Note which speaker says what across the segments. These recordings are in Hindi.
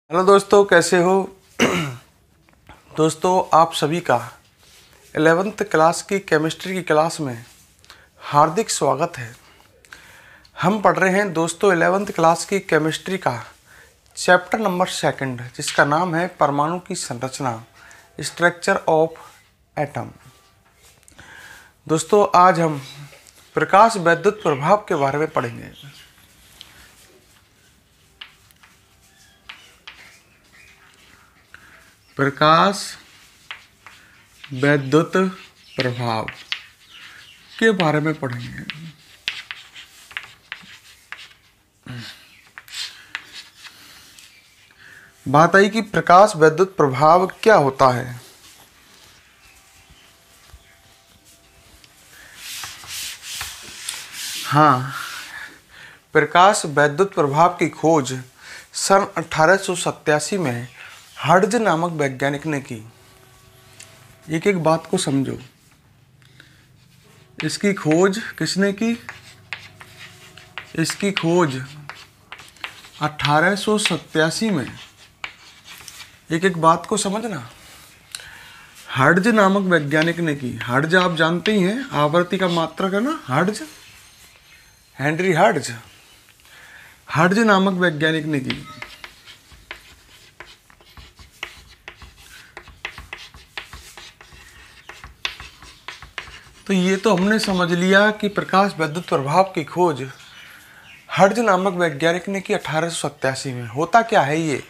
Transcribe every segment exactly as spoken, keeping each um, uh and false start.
Speaker 1: हेलो दोस्तों, कैसे हो। दोस्तों, आप सभी का इलेवेंथ क्लास की केमिस्ट्री की क्लास में हार्दिक स्वागत है। हम पढ़ रहे हैं दोस्तों इलेवेंथ क्लास की केमिस्ट्री का चैप्टर नंबर सेकंड, जिसका नाम है परमाणु की संरचना, स्ट्रक्चर ऑफ एटम। दोस्तों, आज हम प्रकाश वैद्युत प्रभाव के बारे में पढ़ेंगे। प्रकाश वैद्युत प्रभाव के बारे में पढ़ेंगे। बात आई कि प्रकाश वैद्युत प्रभाव क्या होता है। हाँ, प्रकाश वैद्युत प्रभाव की खोज सन अठारह सौ सत्तासी में हर्ट्ज नामक वैज्ञानिक ने की। एक एक बात को समझो, इसकी खोज किसने की? इसकी खोज अठारह सौ सत्तासी में, एक एक बात को समझना, हर्ट्ज नामक वैज्ञानिक ने की। हर्ट्ज आप जानते ही हैं, आवृत्ति का मात्रक है ना, हर्ट्ज, हेनरी हर्ट्ज। हर्ट्ज नामक वैज्ञानिक ने की। तो ये तो हमने समझ लिया कि प्रकाश वैद्युत प्रभाव की खोज हर्ट्ज नामक वैज्ञानिक ने की अठारह सौ सत्तासी में। होता क्या है ये?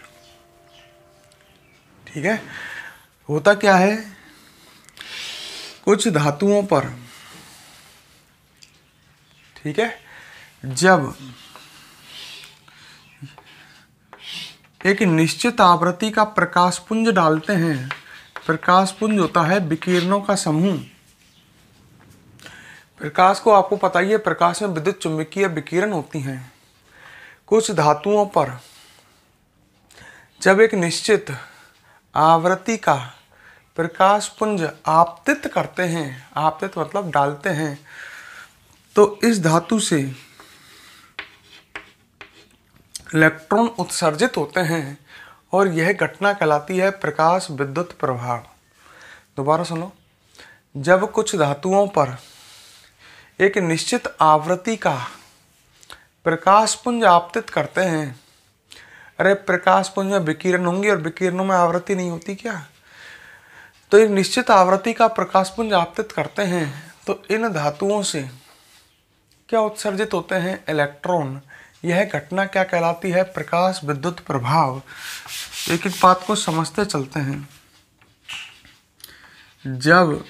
Speaker 1: ठीक है, होता क्या है, कुछ धातुओं पर, ठीक है, जब एक निश्चित आवृत्ति का प्रकाशपुंज डालते हैं, प्रकाशपुंज होता है विकिरणों का समूह। प्रकाश को आपको पता ही है, प्रकाश में विद्युत चुंबकीय विकिरण होती हैं। कुछ धातुओं पर जब एक निश्चित आवृत्ति का प्रकाशपुंज आपतित करते हैं, आपतित मतलब डालते हैं, तो इस धातु से इलेक्ट्रॉन उत्सर्जित होते हैं और यह घटना कहलाती है प्रकाश विद्युत प्रभाव। दोबारा सुनो, जब कुछ धातुओं पर एक निश्चित आवृत्ति का प्रकाशपुंज आपतित करते हैं, अरे प्रकाशपुंज में विकिरण होंगे और विकिरणों में आवृत्ति नहीं होती क्या? तो एक निश्चित आवृत्ति का प्रकाशपुंज आपतित करते हैं तो इन धातुओं से क्या उत्सर्जित होते हैं? इलेक्ट्रॉन। यह घटना क्या कहलाती है? प्रकाश विद्युत प्रभाव। एक एक बात को समझते चलते हैं। जब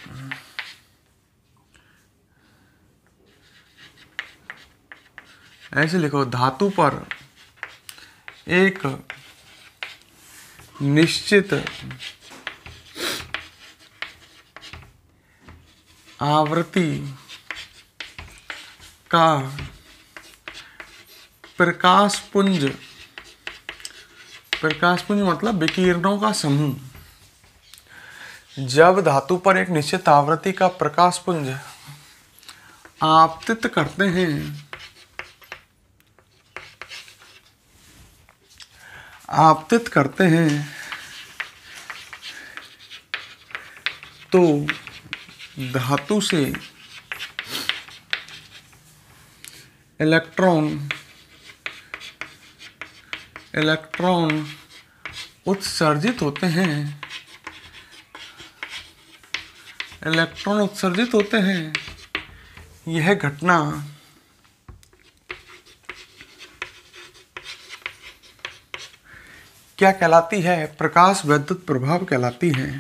Speaker 1: ऐसे लिखो, धातु पर एक निश्चित आवृत्ति का प्रकाशपुंज, प्रकाशपुंज मतलब विकिरणों का समूह, जब धातु पर एक निश्चित आवृत्ति का प्रकाशपुंज आपतित करते हैं, आपतित करते हैं तो धातु से इलेक्ट्रॉन इलेक्ट्रॉन उत्सर्जित होते हैं, इलेक्ट्रॉन उत्सर्जित होते हैं। यह घटना क्या कहलाती है? प्रकाश वैद्युत प्रभाव कहलाती है।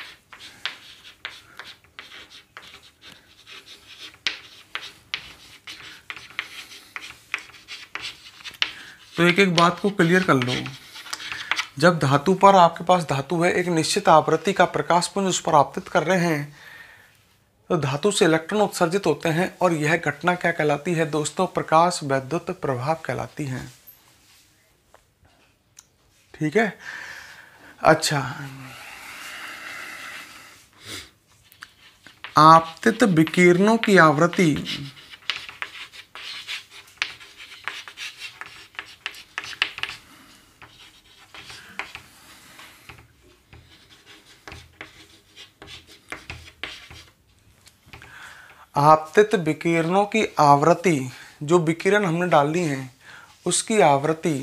Speaker 1: तो एक एक बात को क्लियर कर लो। जब धातु पर, आपके पास धातु है, एक निश्चित आवृत्ति का प्रकाशपुंज उस पर आपतित कर रहे हैं, तो धातु से इलेक्ट्रॉन उत्सर्जित होते हैं और यह घटना क्या कहलाती है दोस्तों? प्रकाश वैद्युत प्रभाव कहलाती है। ठीक है, अच्छा, आपतित विकिरणों की आवृत्ति आपतित विकिरणों की आवृत्ति, जो विकिरण हमने डाली है उसकी आवृत्ति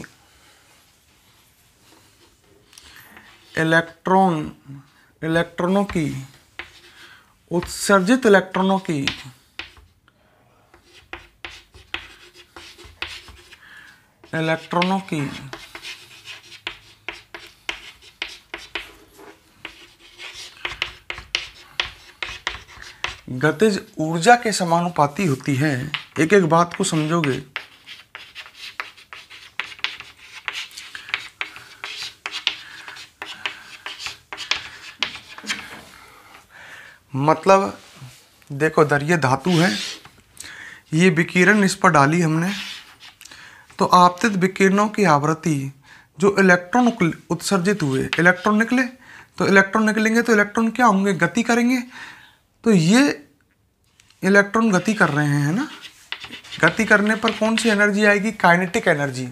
Speaker 1: इलेक्ट्रॉन इलेक्ट्रॉनों की उत्सर्जित इलेक्ट्रॉनों की इलेक्ट्रॉनों की गतिज ऊर्जा के समानुपाती होती है। एक एक बात को समझोगे। मतलब देखो दर ये धातु है, ये विकिरण इस पर डाली हमने, तो आपतित विकिरणों की आवृत्ति जो इलेक्ट्रॉन उत्सर्जित हुए, इलेक्ट्रॉन निकले, तो इलेक्ट्रॉन निकलेंगे तो इलेक्ट्रॉन क्या होंगे, गति करेंगे। तो ये इलेक्ट्रॉन गति कर रहे हैं, है ना। गति करने पर कौन सी एनर्जी आएगी, काइनेटिक एनर्जी।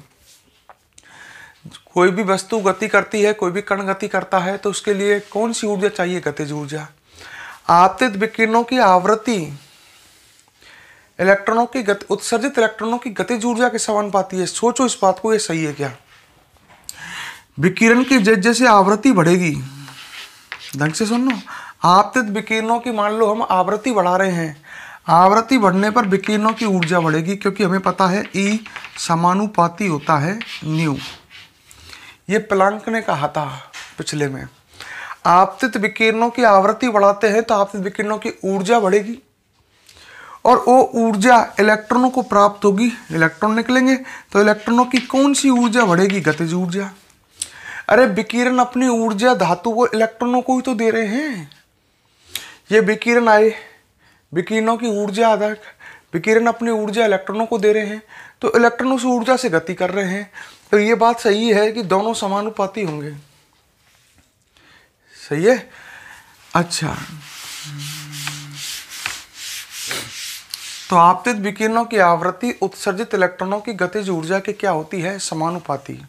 Speaker 1: कोई भी वस्तु गति करती है, कोई भी कण गति करता है, तो उसके लिए कौन सी ऊर्जा चाहिए, गतिज ऊर्जा। आपतित विकिरणों की आवृत्ति इलेक्ट्रॉनों की गति, उत्सर्जित इलेक्ट्रॉनों की गतिज ऊर्जा के समानुपाती है। सोचो इस बात को, ये सही है क्या। विकिरण की जैसे जैसे आवृत्ति बढ़ेगी, ढंग से सुन लो, आपतित विकिरणों की मान लो हम आवृत्ति बढ़ा रहे हैं, आवृत्ति बढ़ने पर विकिरणों की ऊर्जा बढ़ेगी, क्योंकि हमें पता है ई समानुपाती होता है न्यू। ये प्लांक ने कहा था पिछले में। आपतित विकिरणों की आवृत्ति बढ़ाते हैं तो आपतित विकिरणों की ऊर्जा बढ़ेगी, और वो ऊर्जा इलेक्ट्रॉनों को प्राप्त होगी, इलेक्ट्रॉन निकलेंगे तो इलेक्ट्रॉनों की कौन सी ऊर्जा बढ़ेगी, गतिज ऊर्जा। अरे विकिरण अपनी ऊर्जा धातु को, इलेक्ट्रॉनों को ही तो दे रहे हैं। ये विकिरण आए, विकिरणों की ऊर्जा आधा, विकिरण अपनी ऊर्जा इलेक्ट्रॉनों को दे रहे हैं, तो इलेक्ट्रॉन उस ऊर्जा से गति कर रहे हैं। तो ये बात सही है कि दोनों समानुपाती होंगे, सही है। अच्छा, तो आपतित विकिरणों की आवृत्ति उत्सर्जित इलेक्ट्रॉनों की गतिज ऊर्जा के क्या होती है, समानुपाती।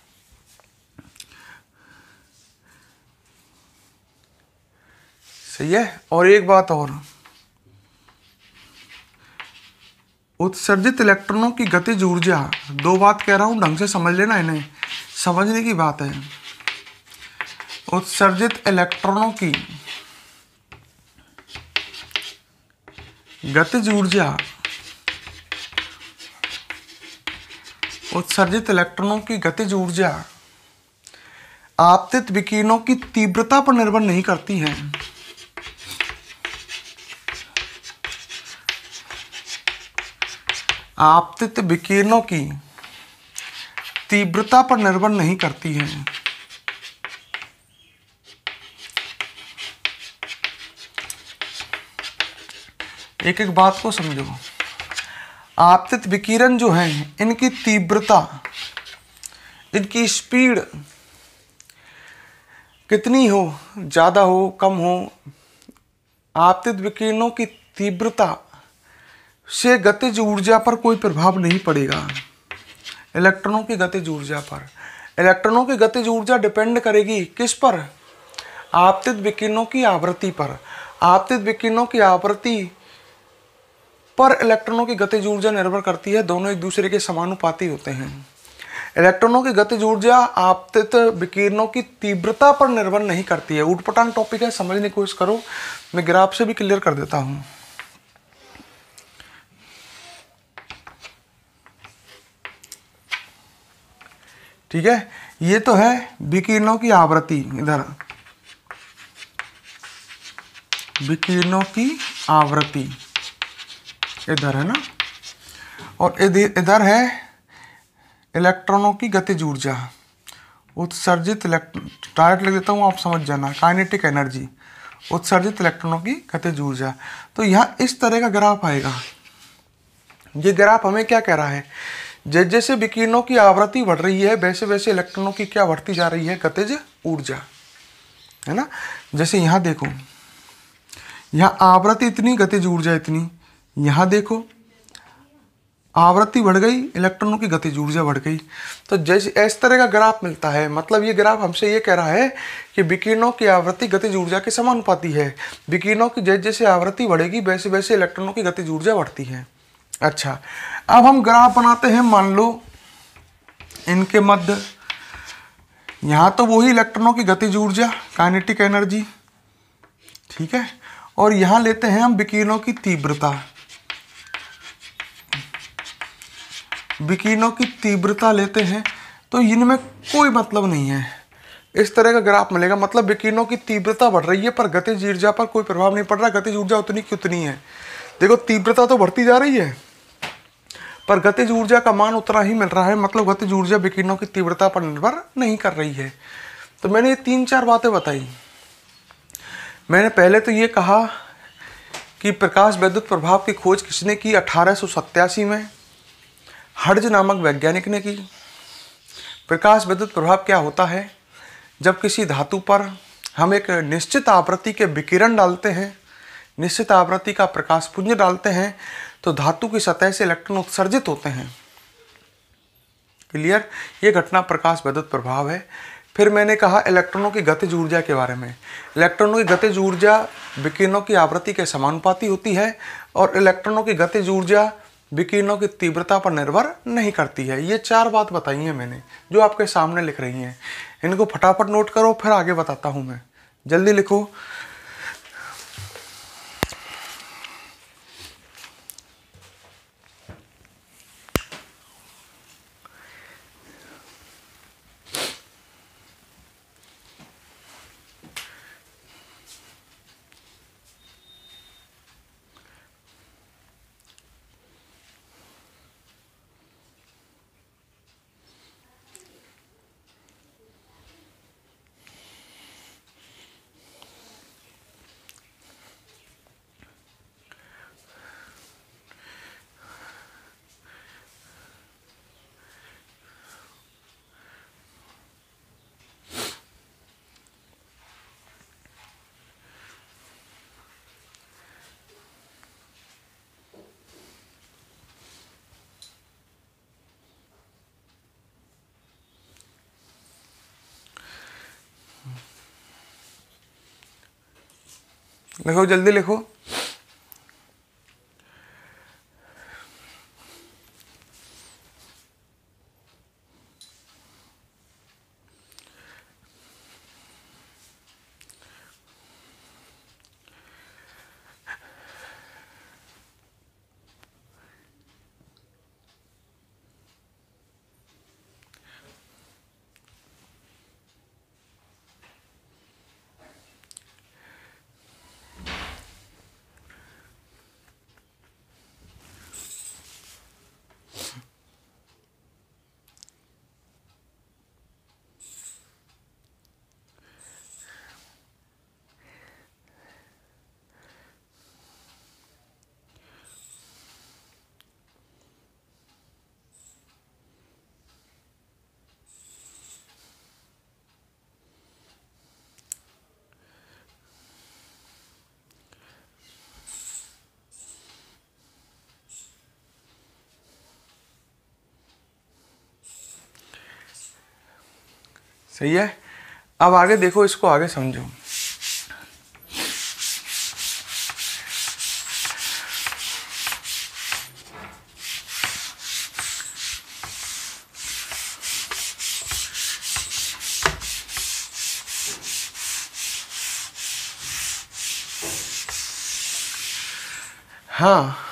Speaker 1: सही है। और एक बात और, उत्सर्जित इलेक्ट्रॉनों की गतिज ऊर्जा, दो बात कह रहा हूं, ढंग से समझ लेना, इन्हें समझने की बात है। उत्सर्जित इलेक्ट्रॉनों की गतिज ऊर्जा, उत्सर्जित इलेक्ट्रॉनों की गतिज ऊर्जा आपतित विकिरणों की तीव्रता पर निर्भर नहीं करती है। आपतित विकिरणों की तीव्रता पर निर्भर नहीं करती है। एक एक बात को समझो। आपतित विकिरण जो है, इनकी तीव्रता, इनकी स्पीड कितनी हो, ज़्यादा हो कम हो, आपतित विकिरणों की तीव्रता से गतिज ऊर्जा पर कोई प्रभाव नहीं पड़ेगा। इलेक्ट्रॉनों की गतिज ऊर्जा पर, इलेक्ट्रॉनों की गतिज ऊर्जा डिपेंड करेगी किस पर, आपतित विकिरणों की आवृत्ति पर। आपतित विकिरणों की आवृत्ति पर इलेक्ट्रॉनों की गतिज ऊर्जा निर्भर करती है, दोनों एक दूसरे के समानुपाती होते हैं। इलेक्ट्रॉनों की गतिज ऊर्जा आपतित विकिरणों की तीव्रता पर निर्भर नहीं करती है। ऊटपटांग टॉपिक है, समझने की कोशिश करो, मैं ग्राफ से भी क्लियर कर देता हूं। ठीक है, ये तो है विकिरणों की आवृत्ति, इधर विकिरणों की आवृत्ति इधर है ना, और इधर है इलेक्ट्रॉनों की गतिज ऊर्जा, उत्सर्जित इलेक्ट्रॉन, डायरेक्ट लिख देता हूँ आप समझ जाना, काइनेटिक एनर्जी, उत्सर्जित इलेक्ट्रॉनों की गतिज ऊर्जा। तो यहाँ इस तरह का ग्राफ आएगा। ये ग्राफ हमें क्या कह रहा है, जैसे जैसे विकिरणों की आवृत्ति बढ़ रही है वैसे वैसे इलेक्ट्रॉनों की क्या बढ़ती जा रही है, गतिज ऊर्जा, है ना। जैसे यहाँ देखो, यहाँ आवृत्ति इतनी, गतिज ऊर्जा इतनी, यहाँ देखो आवृत्ति बढ़ गई, इलेक्ट्रॉनों की गतिज ऊर्जा बढ़ गई। तो जैसे इस तरह का ग्राफ मिलता है। मतलब ये ग्राफ हमसे ये कह रहा है कि विकिरणों की आवृत्ति गतिज ऊर्जा के समानुपाती है। विकिरणों की जैसे जैसे आवृत्ति बढ़ेगी वैसे वैसे इलेक्ट्रॉनों की गतिज ऊर्जा बढ़ती है। अच्छा, अब हम ग्राफ बनाते हैं। मान लो इनके मध्य, यहाँ तो वही इलेक्ट्रॉनों की गतिज ऊर्जा, काइनेटिक एनर्जी, ठीक है, और यहाँ लेते हैं हम विकिरणों की तीव्रता। विकिरणों की तीव्रता लेते हैं तो इनमें कोई मतलब नहीं है। इस तरह का ग्राफ मिलेगा। मतलब विकिरणों की तीव्रता बढ़ रही है पर गतिज ऊर्जा पर कोई प्रभाव नहीं पड़ रहा। गतिज ऊर्जा उतनी की उतनी है। देखो तीव्रता तो बढ़ती जा रही है पर गतिज ऊर्जा का मान उतना ही मिल रहा है। मतलब गतिज ऊर्जा विकिरणों की तीव्रता पर निर्भर नहीं कर रही है। तो मैंने ये तीन चार बातें बताई। मैंने पहले तो ये कहा कि प्रकाश वैद्युत प्रभाव की खोज किसने की? अठारह सौ सत्तासी में हर्ट्ज नामक वैज्ञानिक ने की। प्रकाश वैद्युत प्रभाव क्या होता है? जब किसी धातु पर हम एक निश्चित आवृत्ति के विकिरण डालते हैं, निश्चित आवृत्ति का प्रकाश पुंज डालते हैं, तो धातु की सतह से इलेक्ट्रॉन उत्सर्जित होते हैं। क्लियर? ये घटना प्रकाश वैद्युत प्रभाव है। फिर मैंने कहा इलेक्ट्रॉनों की गतिज ऊर्जा के बारे में। इलेक्ट्रॉनों की गतिज ऊर्जा विकिरणों की आवृत्ति के समानुपाती होती है और इलेक्ट्रॉनों की गतिज ऊर्जा विकिरणों की तीव्रता पर निर्भर नहीं करती है। ये चार बात बताई हैं मैंने, जो आपके सामने लिख रही हैं। इनको फटाफट नोट करो, फिर आगे बताता हूं मैं। जल्दी लिखो। लिखो, जल्दी लिखो। सही है। अब आगे देखो, इसको आगे समझो। हाँ,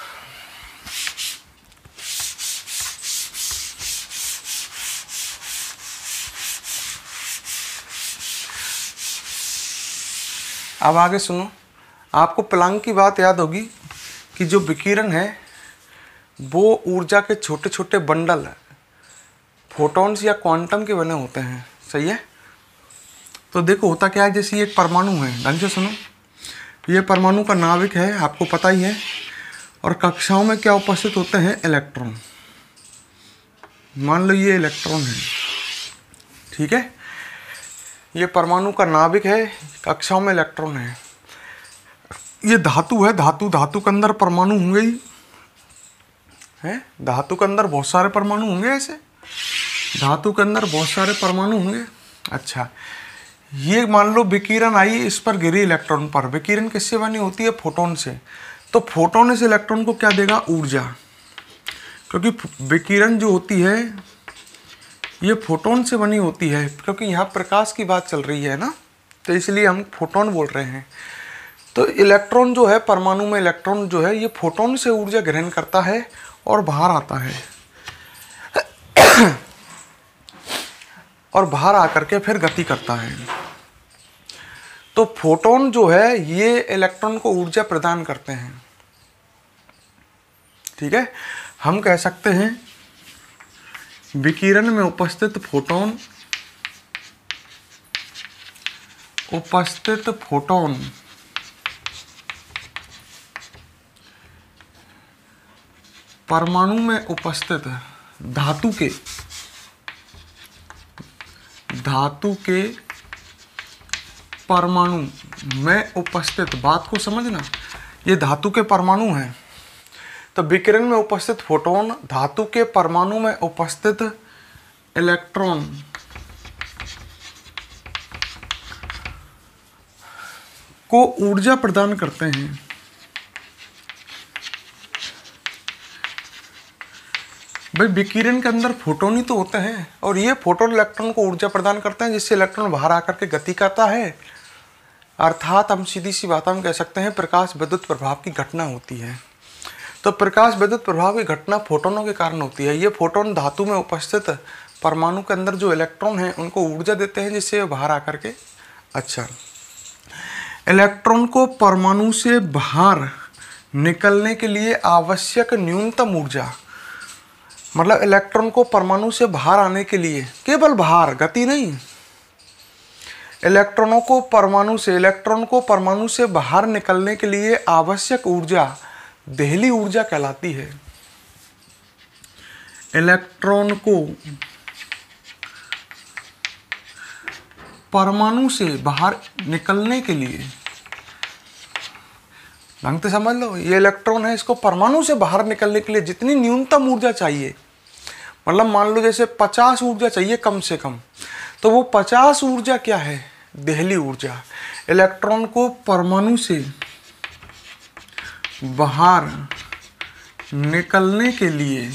Speaker 1: अब आगे सुनो। आपको प्लांक की बात याद होगी कि जो विकिरण है वो ऊर्जा के छोटे छोटे बंडल फोटॉन्स या क्वांटम के बने होते हैं। सही है। तो देखो होता क्या है, जैसे ये एक परमाणु है, ढंग से सुनो। ये परमाणु का नाभिक है, आपको पता ही है। और कक्षाओं में क्या उपस्थित होते हैं? इलेक्ट्रॉन। मान लो ये इलेक्ट्रॉन है, ठीक है। ये परमाणु का नाभिक है, कक्षाओं में इलेक्ट्रॉन है। ये धातु है, धातु धातु के अंदर परमाणु होंगे ही। हैं? धातु के अंदर बहुत सारे परमाणु होंगे ऐसे, धातु के अंदर बहुत सारे परमाणु होंगे। अच्छा, ये मान लो विकिरण आई, इस पर गिरी इलेक्ट्रॉन पर। विकिरण किससे बनी होती है? फोटोन से। तो फोटोन इस इलेक्ट्रॉन को क्या देगा? ऊर्जा। क्योंकि विकिरण जो होती है ये फोटोन से बनी होती है, क्योंकि यहाँ प्रकाश की बात चल रही है ना, तो इसलिए हम फोटोन बोल रहे हैं। तो इलेक्ट्रॉन जो है, परमाणु में इलेक्ट्रॉन जो है ये फोटोन से ऊर्जा ग्रहण करता है और बाहर आता है और बाहर आकर के फिर गति करता है। तो फोटोन जो है ये इलेक्ट्रॉन को ऊर्जा प्रदान करते हैं। ठीक है, हम कह सकते हैं विकिरण में उपस्थित फोटोन उपस्थित फोटोन परमाणु में उपस्थित धातु के धातु के परमाणु में उपस्थित, बात को समझना, ये धातु के परमाणु हैं। तो विकिरण में उपस्थित फोटोन धातु के परमाणु में उपस्थित इलेक्ट्रॉन को ऊर्जा प्रदान करते हैं। भाई विकिरण के अंदर फोटोन ही तो होते हैं और ये फोटोन इलेक्ट्रॉन को ऊर्जा प्रदान करते हैं, जिससे इलेक्ट्रॉन बाहर आकर के गति करता है। अर्थात हम सीधी सी बात हम कह सकते हैं प्रकाश विद्युत प्रभाव की घटना होती है। तो प्रकाश विद्युत प्रभाव की घटना फोटोनों के कारण होती है। ये फोटोन धातु में उपस्थित परमाणु के अंदर जो इलेक्ट्रॉन हैं उनको ऊर्जा देते हैं, जिससे बाहर आकर के, अच्छा, इलेक्ट्रॉन को परमाणु से बाहर निकलने के लिए आवश्यक न्यूनतम ऊर्जा, मतलब इलेक्ट्रॉन को परमाणु से बाहर आने के लिए, केवल बाहर, गति नहीं, इलेक्ट्रॉनों को परमाणु से इलेक्ट्रॉन को परमाणु से बाहर निकलने के लिए आवश्यक ऊर्जा देहली ऊर्जा कहलाती है। इलेक्ट्रॉन को परमाणु से बाहर निकलने के लिए, ढंग से समझ लो, ये इलेक्ट्रॉन है, इसको परमाणु से बाहर निकलने के लिए जितनी न्यूनतम ऊर्जा चाहिए, मतलब मान लो जैसे पचास ऊर्जा चाहिए कम से कम, तो वो पचास ऊर्जा क्या है? देहली ऊर्जा। इलेक्ट्रॉन को परमाणु से बाहर निकलने के लिए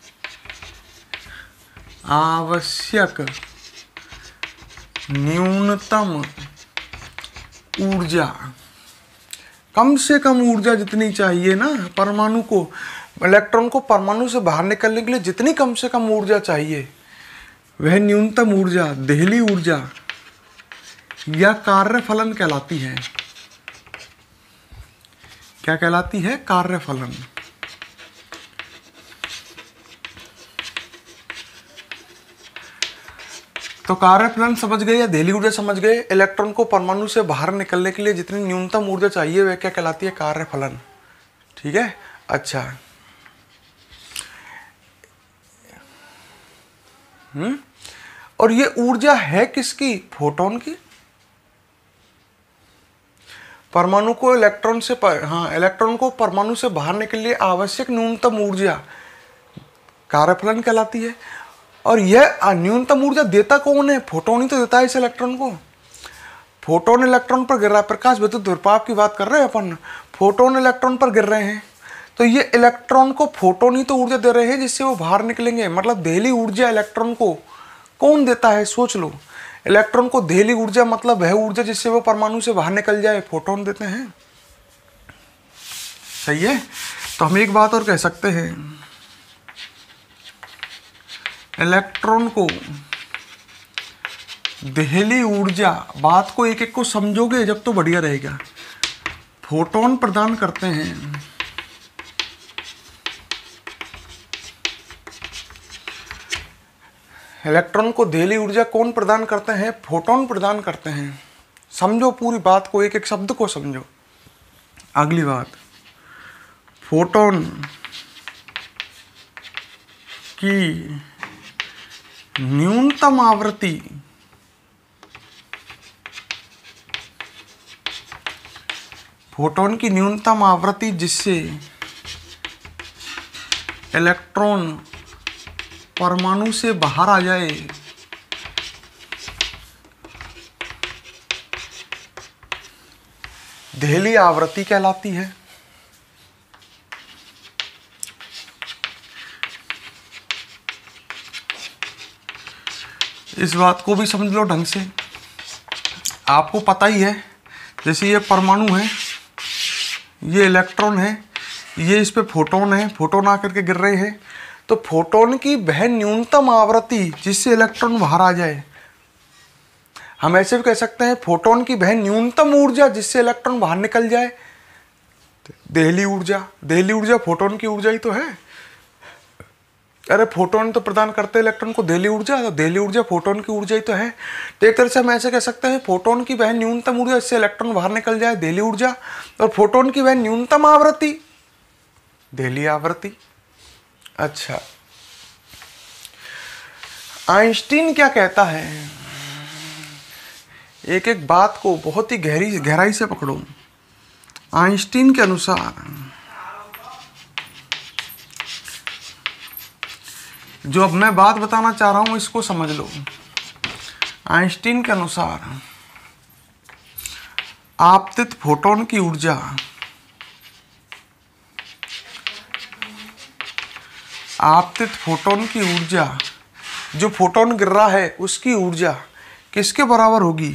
Speaker 1: आवश्यक न्यूनतम ऊर्जा, कम से कम ऊर्जा जितनी चाहिए ना परमाणु को, इलेक्ट्रॉन को परमाणु से बाहर निकलने के लिए जितनी कम से कम ऊर्जा चाहिए, वह न्यूनतम ऊर्जा देहली ऊर्जा या कार्यफलन कहलाती है। क्या कहलाती है? कार्यफलन। तो कार्यफलन समझ गए या देहली ऊर्जा समझ गए? इलेक्ट्रॉन को परमाणु से बाहर निकलने के लिए जितनी न्यूनतम ऊर्जा चाहिए वह क्या कहलाती है? कार्यफलन। ठीक है, अच्छा, हम्म और ये ऊर्जा है किसकी? फोटोन की। परमाणु को इलेक्ट्रॉन से पर, हाँ इलेक्ट्रॉन को परमाणु से बाहर निकलने के लिए आवश्यक न्यूनतम ऊर्जा कार्यफलन कहलाती है। और यह न्यूनतम ऊर्जा देता कौन है? फोटोन ही तो देता है इस इलेक्ट्रॉन को। फोटोन इलेक्ट्रॉन पर गिर रहा है, प्रकाश विद्युत प्रभाव की बात कर रहे हैं अपन, फोटोन इलेक्ट्रॉन पर गिर रहे हैं, तो ये इलेक्ट्रॉन को फोटोन ही तो ऊर्जा दे रहे हैं जिससे वो बाहर निकलेंगे। मतलब देहली ऊर्जा इलेक्ट्रॉन को कौन देता है? सोच लो, इलेक्ट्रॉन को देहली ऊर्जा मतलब वह ऊर्जा जिससे वो परमाणु से बाहर निकल जाए, फोटोन देते हैं। सही है। तो हम एक बात और कह सकते हैं, इलेक्ट्रॉन को देहली ऊर्जा, बात को एक एक को समझोगे जब तो बढ़िया रहेगा। फोटोन प्रदान करते हैं इलेक्ट्रॉन को देहली ऊर्जा कौन प्रदान करते हैं? फोटोन प्रदान करते हैं। समझो पूरी बात को, एक एक शब्द को समझो। अगली बात, फोटोन की न्यूनतम आवृत्ति फोटोन की न्यूनतम आवृत्ति जिससे इलेक्ट्रॉन परमाणु से बाहर आ जाए, देहली आवृत्ति कहलाती है। इस बात को भी समझ लो ढंग से। आपको पता ही है, जैसे ये परमाणु है, ये इलेक्ट्रॉन है, ये इस पे फोटोन है, फोटोन आकर के गिर रहे हैं, तो फोटोन की वह न्यूनतम आवृत्ति जिससे इलेक्ट्रॉन बाहर आ जाए, हम ऐसे भी कह सकते हैं फोटोन की वह न्यूनतम ऊर्जा जिससे इलेक्ट्रॉन बाहर निकल जाए, देहली ऊर्जा। देहली ऊर्जा फोटोन की ऊर्जा ही तो है। अरे फोटोन तो प्रदान करते हैं इलेक्ट्रॉन को देहली ऊर्जा, तो देहली ऊर्जा फोटोन की ऊर्जा ही तो है। तो एक तरह से हम ऐसे कह सकते हैं फोटोन की वह न्यूनतम ऊर्जा जिससे इलेक्ट्रॉन बाहर निकल जाए, देहली ऊर्जा, और फोटोन की वह न्यूनतम आवृत्ति, देहली आवृत्ति। अच्छा, आइंस्टीन क्या कहता है? एक एक बात को बहुत ही गहरी गहराई से पकड़ो। आइंस्टीन के अनुसार जो अब मैं बात बताना चाह रहा हूं इसको समझ लो। आइंस्टीन के अनुसार आपतित फोटोन की ऊर्जा आपतित फोटोन की ऊर्जा जो फोटोन गिर रहा है उसकी ऊर्जा किसके बराबर होगी?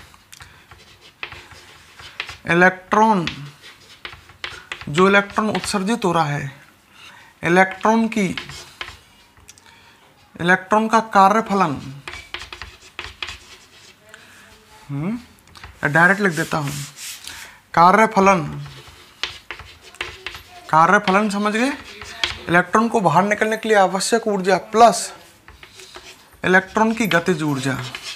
Speaker 1: इलेक्ट्रॉन, जो इलेक्ट्रॉन उत्सर्जित हो रहा है, इलेक्ट्रॉन की इलेक्ट्रॉन का कार्यफलन, हम्म डायरेक्ट लिख देता हूं, कार्यफलन, कार्यफलन समझ गए? इलेक्ट्रॉन को बाहर निकलने के लिए आवश्यक ऊर्जा प्लस इलेक्ट्रॉन की गतिज ऊर्जा।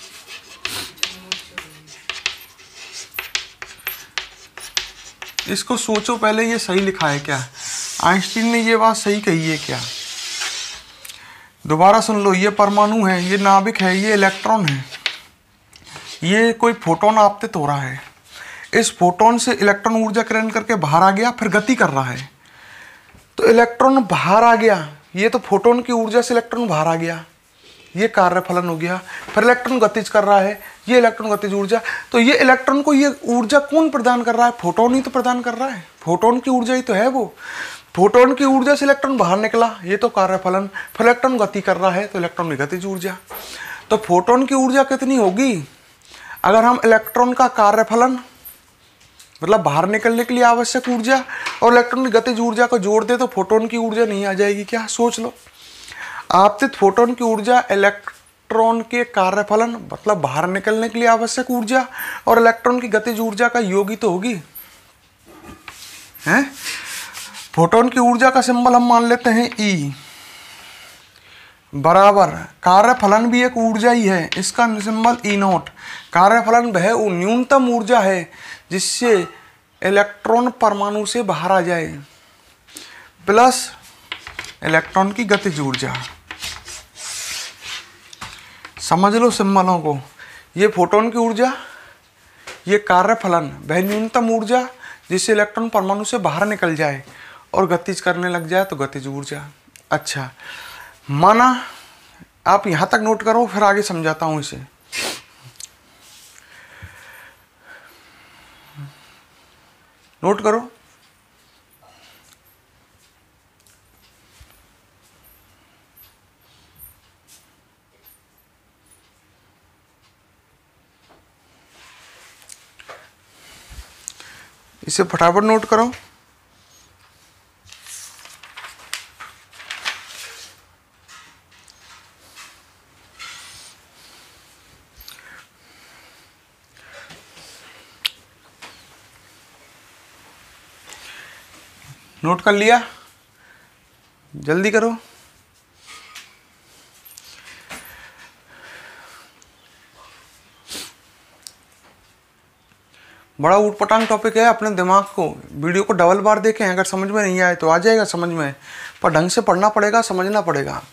Speaker 1: इसको सोचो पहले, ये सही लिखा है क्या? आइंस्टीन ने ये बात सही कही है क्या? दोबारा सुन लो, ये परमाणु है, ये नाभिक है, ये इलेक्ट्रॉन है, ये कोई फोटोन आपतित हो रहा है, इस फोटोन से इलेक्ट्रॉन ऊर्जा ग्रहण करके बाहर आ गया, फिर गति कर रहा है, तो इलेक्ट्रॉन बाहर आ गया, ये तो फोटोन की ऊर्जा से इलेक्ट्रॉन बाहर आ गया, ये कार्यफलन हो गया। फिर इलेक्ट्रॉन गतिज कर रहा है, ये इलेक्ट्रॉन गतिज ऊर्जा, तो ये इलेक्ट्रॉन को ये ऊर्जा कौन प्रदान कर रहा है? फोटोन ही तो प्रदान कर रहा है, फोटोन की ऊर्जा ही तो है वो। फोटोन की ऊर्जा से इलेक्ट्रॉन बाहर निकला, ये तो कार्यफलन, फिर इलेक्ट्रॉन गति कर रहा है, तो इलेक्ट्रॉन की गतिज ऊर्जा। तो फोटोन की ऊर्जा कितनी होगी? अगर हम इलेक्ट्रॉन का कार्यफलन मतलब बाहर निकलने के लिए आवश्यक ऊर्जा और इलेक्ट्रॉन की गतिज ऊर्जा को जोड़ दे तो फोटोन की ऊर्जा नहीं आ जाएगी क्या? सोच लो, आपतित फोटोन की ऊर्जा इलेक्ट्रॉन के कार्यफलन मतलब बाहर निकलने के लिए आवश्यक ऊर्जा और इलेक्ट्रॉन की गतिज ऊर्जा का योग ही तो होगी, हैं? फोटोन की ऊर्जा का सिंबल हम मान लेते हैं ई, बराबर कार्यफलन भी एक ऊर्जा ही है, इसका सिंबल ई नॉट। कार्यफलन वह न्यूनतम ऊर्जा है जिससे इलेक्ट्रॉन परमाणु से बाहर आ जाए, प्लस इलेक्ट्रॉन की गतिज ऊर्जा। समझ लो सिंबलों को, ये फोटोन की ऊर्जा, ये कार्यफलन वह न्यूनतम ऊर्जा जिससे इलेक्ट्रॉन परमाणु से बाहर निकल जाए और गतिज करने लग जाए, तो गतिज ऊर्जा। अच्छा, माना आप यहां तक नोट करो, फिर आगे समझाता हूं इसे। नोट करो, इसे फटाफट नोट करो। नोट कर लिया? जल्दी करो। बड़ा ऊटपटांग टॉपिक है, अपने दिमाग को वीडियो को डबल बार देखें, अगर समझ में नहीं आए तो आ जाएगा समझ में, पर ढंग से पढ़ना पड़ेगा, समझना पड़ेगा।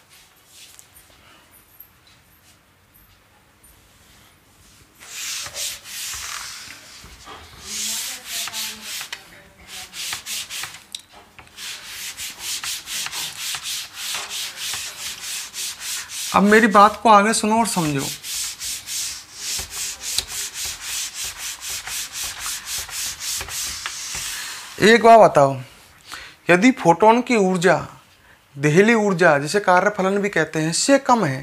Speaker 1: अब मेरी बात को आगे सुनो और समझो। एक बात बताओ, यदि फोटोन की ऊर्जा देहली ऊर्जा जिसे कार्य फलन भी कहते हैं से कम है,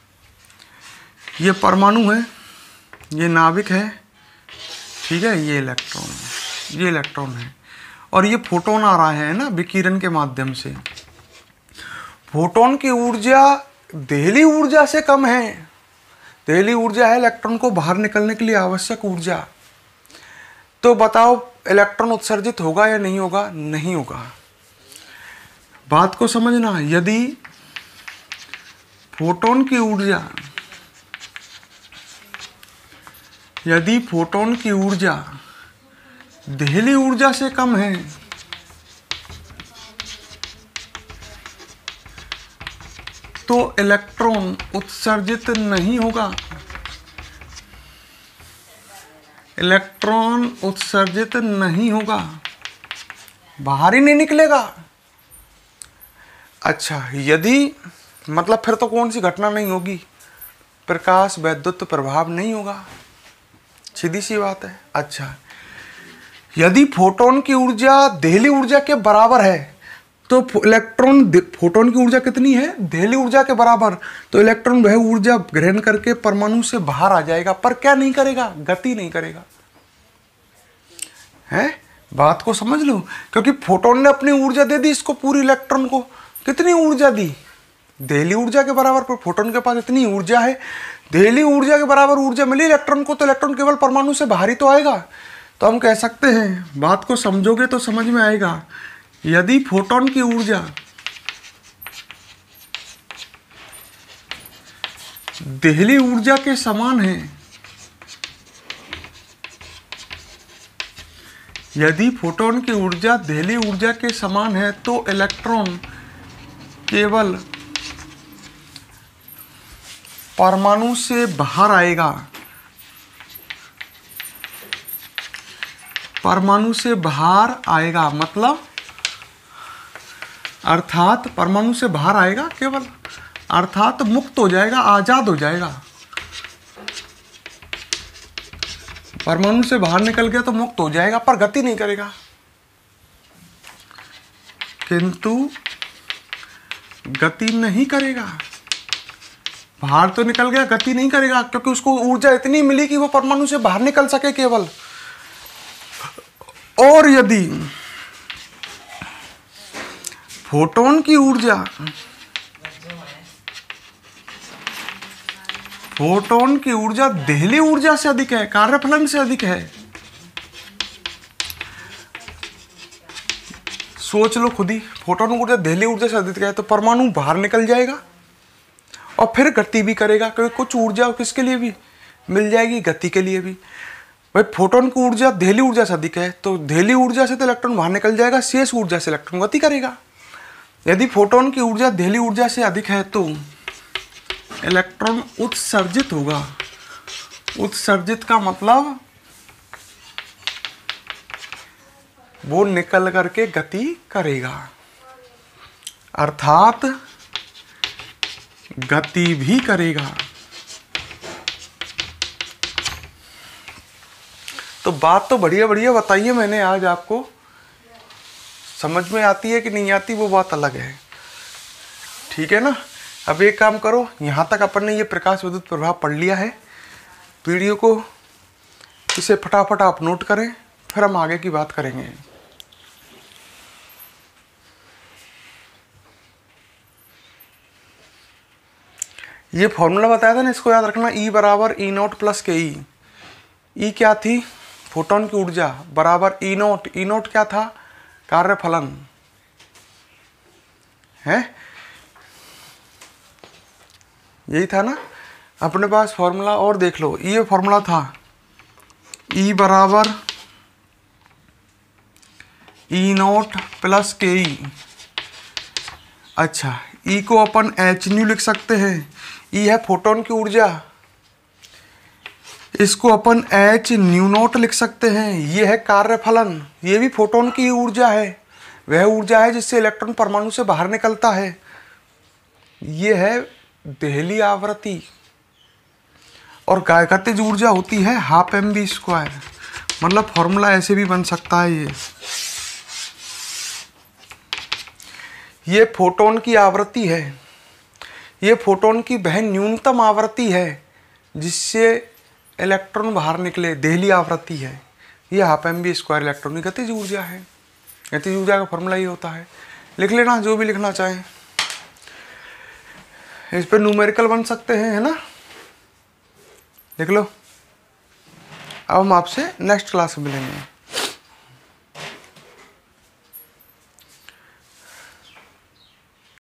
Speaker 1: ये परमाणु है, ये नाभिक है, ठीक है, ये इलेक्ट्रॉन है, ये इलेक्ट्रॉन है, और ये फोटोन आ रहा है ना विकिरण के माध्यम से। फोटोन की ऊर्जा देहली ऊर्जा से कम है। देहली ऊर्जा है इलेक्ट्रॉन को बाहर निकलने के लिए आवश्यक ऊर्जा। तो बताओ इलेक्ट्रॉन उत्सर्जित होगा या नहीं होगा? नहीं होगा। बात को समझना, यदि फोटोन की ऊर्जा यदि फोटोन की ऊर्जा देहली ऊर्जा से कम है तो इलेक्ट्रॉन उत्सर्जित नहीं होगा। इलेक्ट्रॉन उत्सर्जित नहीं होगा, बाहर ही नहीं निकलेगा। अच्छा, यदि मतलब फिर तो कौन सी घटना नहीं होगी? प्रकाश वैद्युत प्रभाव नहीं होगा, सीधी सी बात है। अच्छा, यदि फोटोन की ऊर्जा देहली ऊर्जा के बराबर है तो इलेक्ट्रॉन फोटोन की ऊर्जा कितनी है? देहली ऊर्जा के बराबर। तो इलेक्ट्रॉन वह ऊर्जा ग्रहण करके परमाणु से बाहर आ जाएगा, पर क्या नहीं करेगा? गति नहीं करेगा। है, बात को समझ लो, क्योंकि फोटोन ने अपनी ऊर्जा दे दी इसको, पूरी इलेक्ट्रॉन को। कितनी ऊर्जा दी? देहली ऊर्जा के बराबर। पर फोटोन के पास इतनी ऊर्जा है, देहली ऊर्जा के बराबर ऊर्जा मिली इलेक्ट्रॉन को, तो इलेक्ट्रॉन केवल परमाणु से बाहर ही तो आएगा। तो हम कह सकते हैं, बात को समझोगे तो समझ में आएगा, यदि फोटोन की ऊर्जा देहली ऊर्जा के समान है यदि फोटोन की ऊर्जा देहली ऊर्जा के समान है तो इलेक्ट्रॉन केवल परमाणु से बाहर आएगा। परमाणु से बाहर आएगा मतलब अर्थात परमाणु से बाहर आएगा केवल, अर्थात मुक्त हो जाएगा, आजाद हो जाएगा। परमाणु से बाहर निकल गया तो मुक्त हो जाएगा, पर गति नहीं करेगा। किंतु गति नहीं करेगा। बाहर तो निकल गया, गति नहीं करेगा, क्योंकि उसको ऊर्जा इतनी मिली कि वो परमाणु से बाहर निकल सके केवल। और यदि फोटोन की ऊर्जा फोटोन की ऊर्जा देहली ऊर्जा से अधिक है, कार्यफलन से अधिक है, सोच लो खुद ही, फोटोन ऊर्जा देहली ऊर्जा से अधिक है तो परमाणु बाहर निकल जाएगा और फिर गति भी करेगा, क्योंकि कुछ ऊर्जा किसके लिए भी मिल जाएगी? गति के लिए भी। भाई फोटोन की ऊर्जा देहली ऊर्जा से अधिक है तो देहली ऊर्जा से तो इलेक्ट्रॉन बाहर निकल जाएगा, शेष ऊर्जा से इलेक्ट्रॉन गति करेगा। यदि फोटोन की ऊर्जा देहली ऊर्जा से अधिक है तो इलेक्ट्रॉन उत्सर्जित होगा। उत्सर्जित का मतलब वो निकल करके गति करेगा, अर्थात गति भी करेगा। तो बात तो बढ़िया बढ़िया बताइए मैंने आज आपको, समझ में आती है कि नहीं आती वो बात अलग है, ठीक है ना। अब एक काम करो, यहाँ तक अपन ने ये प्रकाश विद्युत प्रभाव पढ़ लिया है, वीडियो को इसे फटाफट आप नोट करें, फिर हम आगे की बात करेंगे। ये फॉर्मूला बताया था ना, इसको याद रखना, E बराबर ई नोट प्लस के ई। ई क्या थी? फोटोन की ऊर्जा बराबर ई नोट। ई नोट क्या था? कार्यफलन है, यही था ना अपने पास फॉर्मूला। और देख लो, ये फॉर्मूला था E बराबर ई नोट प्लस के ई। अच्छा, E को अपन एच न्यू लिख सकते हैं। E है फोटोन की ऊर्जा, इसको अपन एच न्यू नोट लिख सकते हैं। ये है कार्यफलन, ये भी फोटोन की ऊर्जा है, वह ऊर्जा है जिससे इलेक्ट्रॉन परमाणु से बाहर निकलता है। ये है देहली आवृत्ति और गतिज ऊर्जा होती है हाफ एम बी स्क्वायर। मतलब फॉर्मूला ऐसे भी बन सकता है, ये ये फोटोन की आवृत्ति है, ये फोटोन की वह न्यूनतम आवृत्ति है जिससे इलेक्ट्रॉन बाहर निकले, देहली आवृत्ति है। ये half m v square electron की गतिज ऊर्जा है। गतिज ऊर्जा का फॉर्मूला ये होता है। लिख लेना जो भी लिखना चाहें। इस पे न्यूमेरिकल बन सकते हैं, है ना, लिख लो। अब हम आपसे नेक्स्ट क्लास में मिलेंगे।